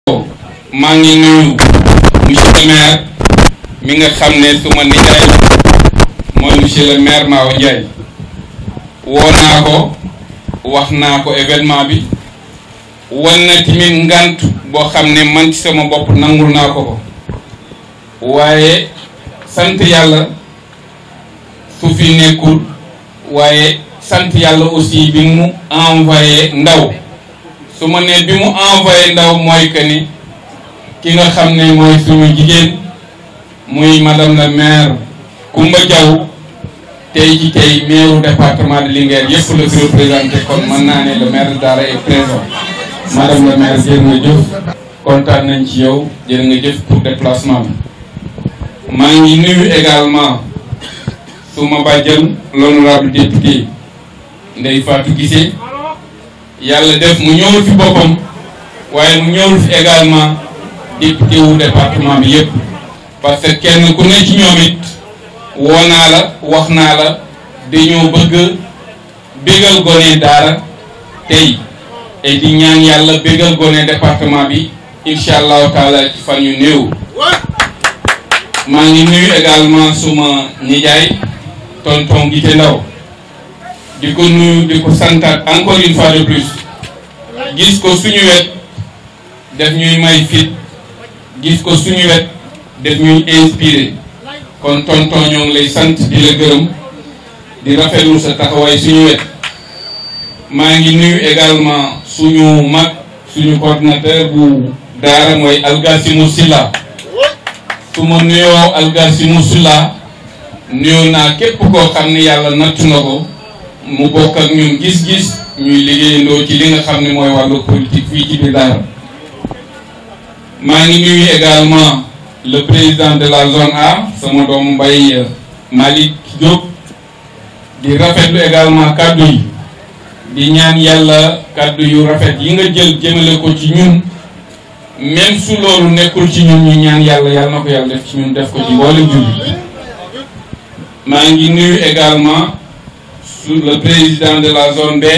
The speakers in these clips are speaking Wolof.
maa ngi nuyu monsieur le maire mi nga xam ne suma nijaay mooy monsieur le maire Mawa Ndiaye woo naa ko wax naa ko événement bi wan na tamit ngant boo xam ne man ci sama bopp nangul naa ko waaye sant yàlla su fi nekkul waaye sant yàlla aussi bi mu envoyé ndaw su ma ne bi mu envoyé ndaw mooy que ni ki nga xam ne mooy suñu jigéen muy madame la maire Koumba Diaw tey ci tey maire département de Linguère yëpp la fi représenté kon mën naa ne le maire de Dara est présent madame la maire jërë nga jëf kontaan nañ ci yow jërë nga jëf pour déplacement bi maa ngi nuyu également suma bàjjan l'honorable député Ndeye Fatou Guissé yàlla def mu ñëwul fi boppam waaye mu ñëwul fi également député wu département bi yëpp parce que kenn ku ne ci ñoom it woo naa la wax naa la dañoo bëgg bégal gone Daara tey et di ñaan yàlla bégal gone département bi incha allahu taala ci fan yu néew. maa ngi nuyu également suma nijaay tonton Guité Ndaw di ko nuyu di ko santaat encore une fois de plus gis ko suñu wet def ñuy may fit gis ko suñu wet def ñuy inspiré kon tonton ñoo ngi lay sant di la gërëm di rafetlu sa taxawaay suñu wet maa ngi nuyu également suñu mag suñu coordinateur bu Daara mooy Algassimou Silla su ma nuyoo Algassimou Silla nuyoo naa képp koo xam ne yàlla nattu na ko mu bokk ak ñun gis-gis ñuy liggéeyandoo ci li nga xam ne mooy wàllu politique fii ci biir Daara maa ngi nuyu également le président de la zone A sama doomu mbay Malick Diop di rafetlu également kaddu yi di ñaan yàlla kaddu yu rafet yi nga jël jëmale ko ci ñun même su loolu nekkul ci ñun ñu ñaan yàlla yàlla na ko yàlla def ci ñun def ko ci mboolem jullit maa ngi nuyu également sur le président de la zone B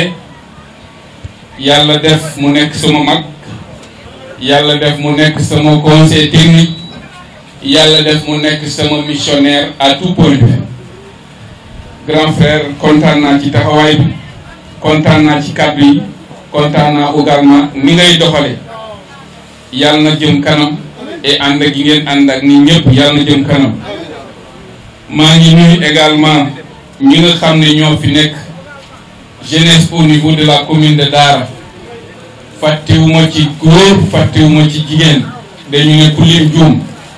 yàlla def mu nekk sama mag yàlla def mu nekk sama conseil technique yàlla def mu nekk sama missionnaire à tout point de vue grand frère kontaan naa ci taxawaay bi kontaan naa ci kàddu yi kontaan naa également ni ngay doxale yàlla na jëm kanam et ànd ak yi ngeen ànd ak ni ñëpp yàlla na jëm kanam maa ngi nuyu également ñi nga xam ne ñoo fi nekk jeunesse au niveau de la commune de Daara fàttewuma ci góor fàttewuma ci jigéen dañu ne ku lim juum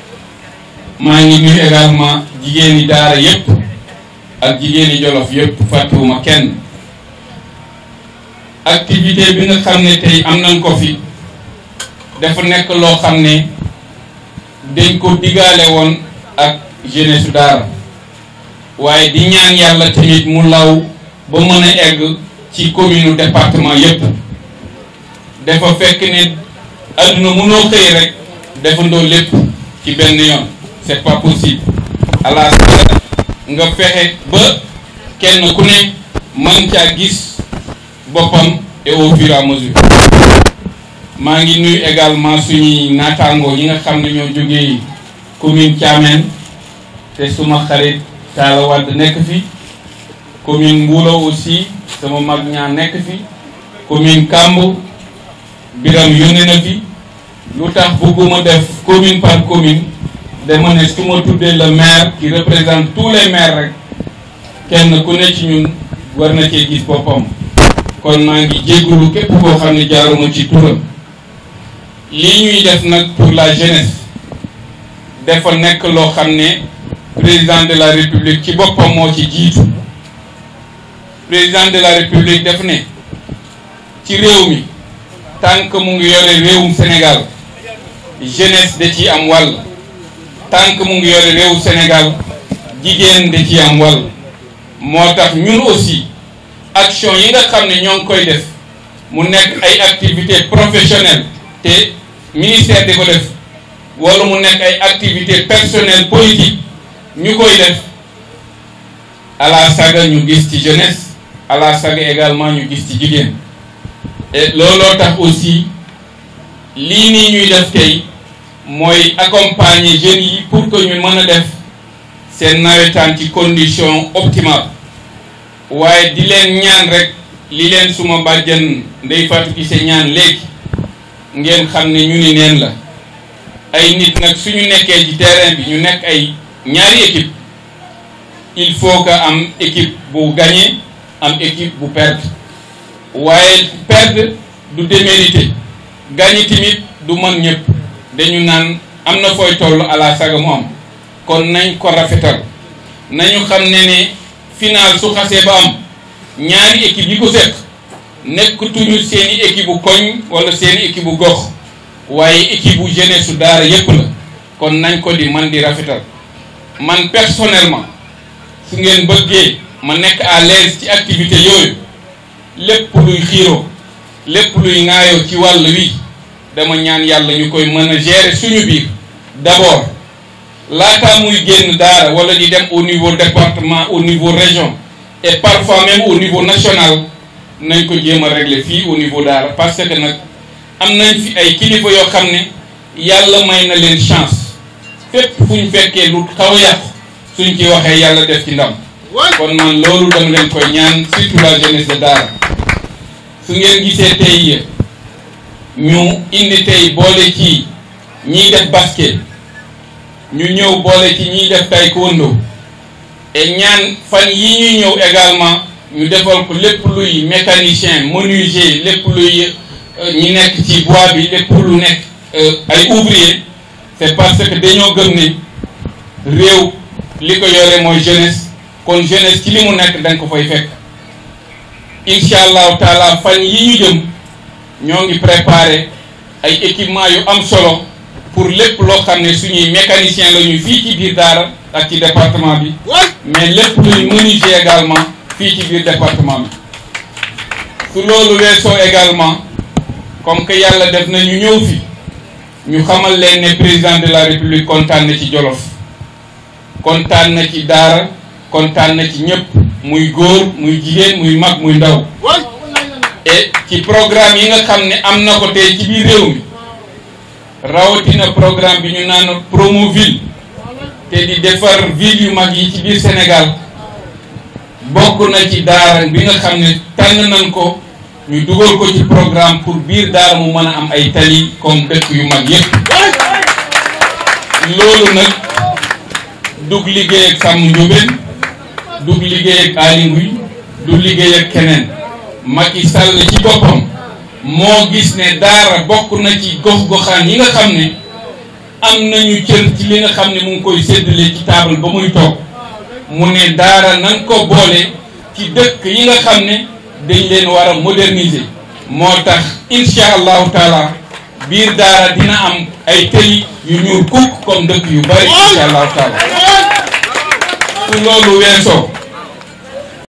maa ngi nuyu également jigéen yi Daara yépp ak jigéen yi Jolof yépp fàttewuma kenn activité bi nga xam ne tey am nañ ko fi dafa nekk loo xam ne dañ ko digaale woon ak jeunesse Daara waaye di ñaan yàlla tamit mu law ba mën a egg ci commune département yépp dafa fekk ne adduna mënoo xëy rek defandoo lépp ci benn yoon c'est pas possible ala nga fexe ba kenn ku ne man caa gis boppam et au fur et à mesure maa ngi nuyu également suñuy naataangoo ñi nga xam ne ñoo jógee commune Thiamène te suma xarit Talla Wade nekk fi commune Mbulo aussi sama mag ñaa nekk fi commune Kamb Biram yónnee na fi lu tax bëgguma def commune par commune dama ne su ma tuddee le maire qui représente tous les maires rek kenn ku ne ci ñun war na cee gis boppam kon maa ngi jéggulu képp koo xam ne jaaruma ci turam lii ñuy def nag pour la jeunesse dafa nekk loo xam ne président de la république ci boppam moo ci jiitu président de la république def ne ci réew mi tant que mu ngi yore réewum Sénégal jeunesse da ciy am wàll tant que mu ngi yore réewu Sénégal jigéen da ciy am wàll moo tax ñun aussi action yi nga xam ne ñoo ngi koy def mu nekk ay activités professionnelles te ministère di ko def wala mu nekk ay activités personnelles politiques ñu koy def à la saga ñu gis ci jeunesse à la saga également ñu gis ci jigéen et looloo tax aussi lii nii ñuy def tey mooy accompagner jeunes yi pour que ñu mën a def seen nawetaan ci condition optimale waaye di leen ñaan rek li leen suma bàjjan Ndeye Fatou Kissé ñaan léegi ngeen xam ne ñu ni neen la ay nit nag suñu nekkee ci terrain bi ñu nekk ay ñaari équipe il faut que am équipe bu gagné am équipe bu perdre waaye perdre du démérité gagné tamit du mën ñëpp dañu naan am na fooy toll à la saga mu am kon nañ ko rafetal nañu xam ne final su xasee ba am ñaari équipe yi ko seq nekkatuñu seeni équipe bu koñ wala seeni équipe bu gox waaye équipe bu jeunesse su daara yépp la kon nañ ko di man di rafetal man personnellement su ngeen bëggee ma nekk à l'aise ci activité yooyu lépp luy xiiroo lépp luy ŋaayoo ci wàll wi dama ñaan yàlla ñu koy mën a gérer suñu biir d'abord laataa muy génn daara wala di dem au niveau département au niveau région et parfois même au niveau national nañ ko jéem a régler fii au niveau daara parce que nag am nañ fi ay kilifa yoo xam ne yàlla may na leen chance fépp fu ñu fekkee lu xaw a yàqu suñ ci waxee yàlla def ci ndam kon man loolu dama leen koy ñaan surtout la jeunesse de daara su ngeen gisee tey ñu indi tey boole ci ñiy def basket ñu ñëw boole ci ñiy def taekwondo et ñaan fan yi ñuy ñëw également ñu defal ko lépp luy mécanicien menuisier lépp luy ñi nekk ci bois bi lépp lu nekk ay ouvrier c'est parce que dañoo gëm ne réew li ko yore mooy jeunesse kon jeunesse ci li mu nekk dañ ko fay fekk incha allahu taala fan yi ñu jëm ñoo ngi préparer ay équipement yu am solo pour lépp loo xam ne suñuy mécanicien la ñu fii ci biir daara ak ci département bi mais lépp luy menuisier également fii ci biir département bi su loolu weesoo également comme que yàlla def na ñu ñëw fi ñu xamal leen ne président de la république kontaan na ci Jolof kontaan na ci daara kontaan na ci ñëpp muy góor muy jigéen muy mag muy ndaw et ci programme yi nga xam ne am na ko tey ci biir réew mi rawatina programme bi ñu naan Promoville te di defar ville yu mag yi ci biir Sénégal bokk na ci daara bi nga xam ne tànn nañ ko ñu dugal ko ci programme pour biir daara mu mën a am ay tali comme dëkk yu mag yépp loolu nag dug liggéey ak Sàmm Ndiobène dug liggéey ak Aly Ngouille du liggéey ak keneen Macky Sall ci boppam moo gis ne daara bokk na ci gox-goxaan yi nga xam ne am nañu cër ci li nga xam ne mu ngi koy séddale ci table ba muy toog mu ne daara nan ko boole ci dëkk yi nga xam ne dañ leen war a moderniser moo tax incha allahu taala biir daara dina am ay tëli yu ñuul kukk comme dëkk yu bari incha allahu taala su loolu weesoo